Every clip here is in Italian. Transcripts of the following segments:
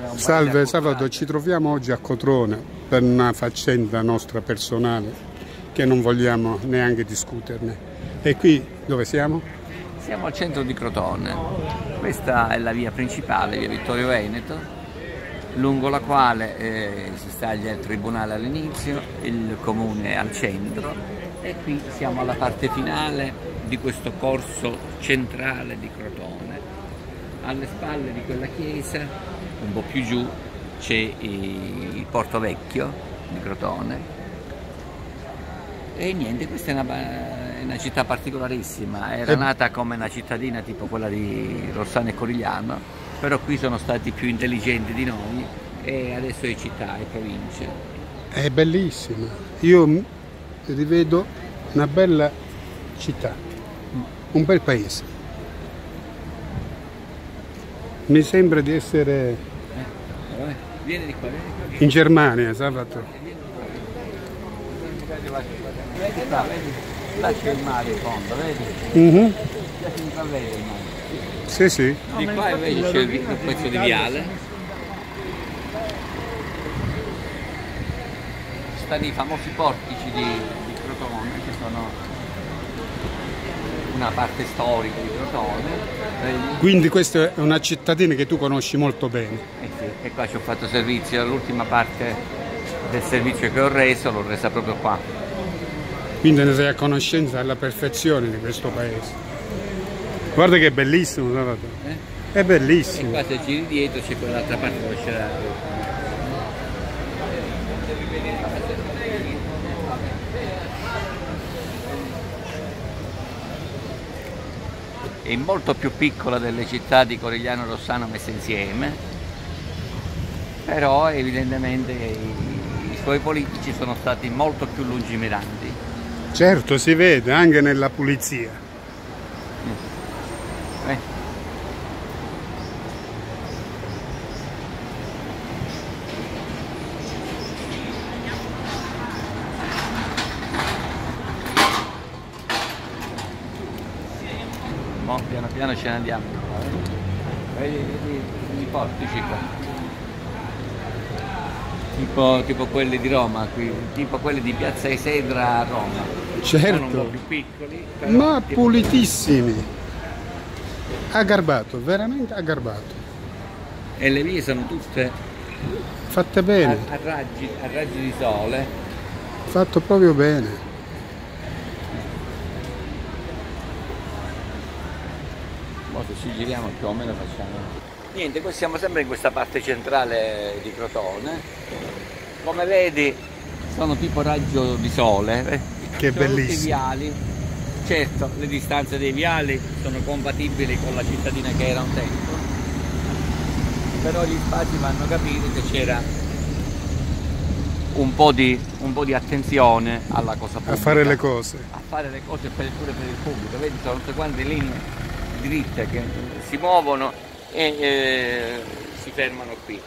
Salve Salvatore, ci troviamo oggi a Cotrone per una faccenda nostra personale che non vogliamo neanche discuterne. E qui dove siamo? Siamo al centro di Crotone. Questa è la via principale, via Vittorio Veneto, lungo la quale si staglia il tribunale all'inizio, il comune al centro, e qui siamo alla parte finale di questo corso centrale di Crotone. Alle spalle di quella chiesa, un po' più giù, c'è il Porto Vecchio di Crotone. E niente, questa è una città particolarissima, era nata come una cittadina tipo quella di Rossano e Corigliano, però qui sono stati più intelligenti di noi e adesso è città e province. È bellissima, io rivedo una bella città, un bel paese. Mi sembra di essere Vieni di qua, vieni di qua. in Germania, Salvatore. Vedi qua, vedi? Là c'è il mare in fondo, vedi? Là si fa vedere il mare. Sì, sì. Di qua invece c'è il pezzo di viale. Stanno i famosi portici di Crotone, che sono una parte storica di Crotone. Quindi questa è una cittadina che tu conosci molto bene. Sì, e qua ci ho fatto servizio, l'ultima parte del servizio che ho reso l'ho resa proprio qua. Quindi ne sei a conoscenza alla perfezione di questo paese. Guarda che è bellissimo, Salvatore. È E bellissimo. qua se giri dietro c'è quell'altra parte dove c'è la... È molto più piccola delle città di Corigliano e Rossano messe insieme, però evidentemente i suoi politici sono stati molto più lungimiranti. Certo, si vede anche nella pulizia. Piano piano ce ne andiamo. Vedi i portici qua. Tipo quelli di Roma, tipo quelli di Piazza Isedra a Roma. Certo. Sono un po' più piccoli, però Ma pulitissimi. Aggarbato, veramente aggarbato. E le vie sono tutte Fatte bene, a raggi di sole. fatto proprio bene. Se ci giriamo più o meno facciamo. Niente, poi siamo sempre in questa parte centrale di Crotone. Come vedi sono tipo raggio di sole. Che sono bellissimo. tutti viali. Certo, le distanze dei viali sono compatibili con la cittadina che era un tempo. Però gli spazi fanno capire che c'era un po' di attenzione alla cosa pubblica. A fare le cose. A fare le cose pure per il pubblico. Vedi, sono tutte quante linee dritte che si muovono e si fermano qui.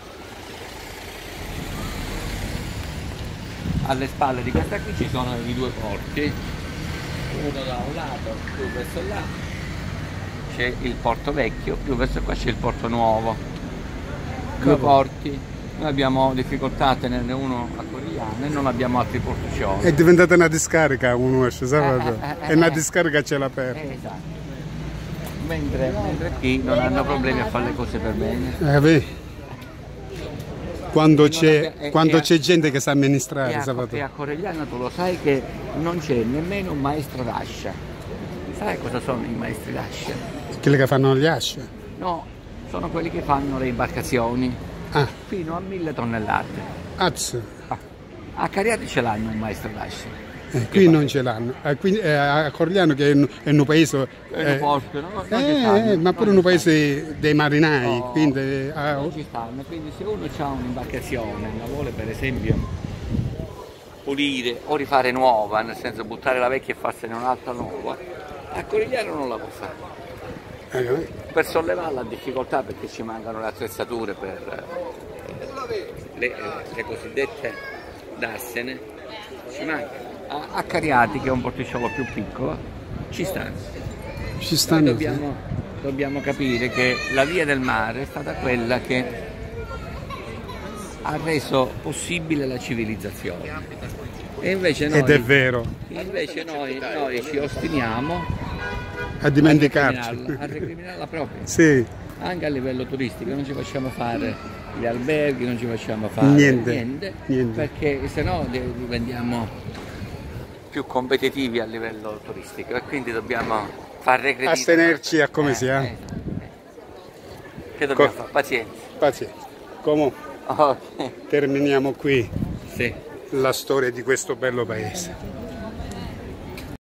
Alle spalle di questa qui ci sono i due porti, uno da un lato, più verso là c'è il Porto Vecchio, più verso qua c'è il Porto Nuovo. Due porti. Noi abbiamo difficoltà a tenerne uno a Corigliano e non abbiamo altri porticcioli. È diventata una discarica, uno Salvatore. È una discarica a cielo aperto. Esatto. Mentre qui non hanno problemi a fare le cose per bene. Vedi? Quando c'è gente che sa amministrare, E Salvatore. a Corigliano tu lo sai che non c'è nemmeno un maestro d'ascia. Sai cosa sono i maestri d'ascia? Quelli che fanno gli asci. No, sono quelli che fanno le imbarcazioni Ah, fino a 1000 tonnellate. azzo. A Cariati ce l'hanno un maestro d'ascia. Qui non ce l'hanno. A Corigliano che è un paese. Porto, no? Non ci stanno, Ma pure un paese dei marinai. No, Quindi, non ci stanno, quindi se uno ha un'imbarcazione la vuole per esempio pulire o rifare nuova, nel senso buttare la vecchia e farsene un'altra nuova, a Corigliano non la può fare. Per sollevarla ha difficoltà perché ci mancano le attrezzature per le cosiddette darsene, ci mancano. A Cariati, che è un porticciolo più piccolo, ci stanno. Ci stanno. Dobbiamo capire che la via del mare è stata quella che ha reso possibile la civilizzazione. E invece noi, ed è vero, invece noi ci ostiniamo a dimenticarci. a recriminarla proprio. Sì, Anche a livello turistico non ci facciamo fare gli alberghi, non ci facciamo fare niente. perché se no diventiamo più competitivi a livello turistico e quindi dobbiamo far recredito. Astenerci a come si ha. Che dobbiamo fare? Pazienza. Pazienza. Comunque, Ok. terminiamo qui Sì. la storia di questo bello paese.